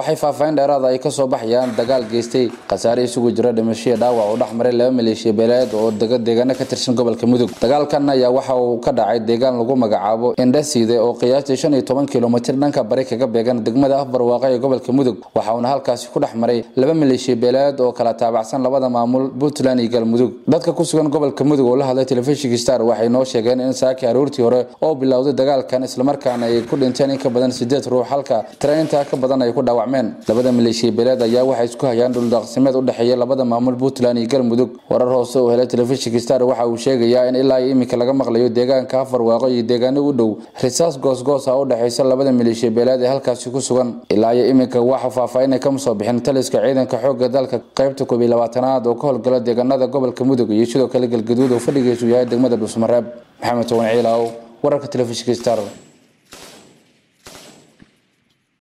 waxay faafeen dheeraad ay ka soo baxayaan dagaal geystay qasaare isugu jira dhimasho dhaawac oo dhaxmaray laba maleeshiya beeleed oo deegaano ka tirsan gobolka Mudug dagaalkan ayaa waxa uu ka dhacay deegaan lagu magacaabo Indhasiide oo qiyaastii 15 kiiloomitir dhanka bari kaga beegan degmada Afbarwaaqo ee gobolka Mudug waxa uu halkaas ku dhaxmaray laba maleeshiya beeleed oo kala taabacsan labada maamul Puntland iyo Galmudug dadka ku sugan gobolka Mudug oo la hadlay telefishinka Star waxay noo sheegeen in saaki aroortii hore oo bilowday dagaalkan isla markaana ay ku dhinteen in ka badan 8 ruux halka trainta ka badan ay ku dhaawacmeen labada maleeshiya beeleed ayaa waxay isku hayaan dhul daaqsimeed u dhaxeeya labada maamul Puntland iyo Galmudug warar hoose oo helay telefishinka Star waxa uu sheegayaa in ilaa imika laga maqlayo deegaanka Afbarwaaqo iyo deegaano u dhow risaas goosgoos ah u dhaxaysa labada maleeshiya beeleed ee halkaas ku sugan ilaa imika waxa faahfaahin ka soo bixin taliska ciidanka xoogga dalka qaybta 12aad oo ka howlgala deegaanada gobolka Mudug iyo sidoo kale Galgaduud oo fadhigiisu yahay degmada Dhuusamareeb Maxamed Towan Ciilaaw wararka telefishinka Star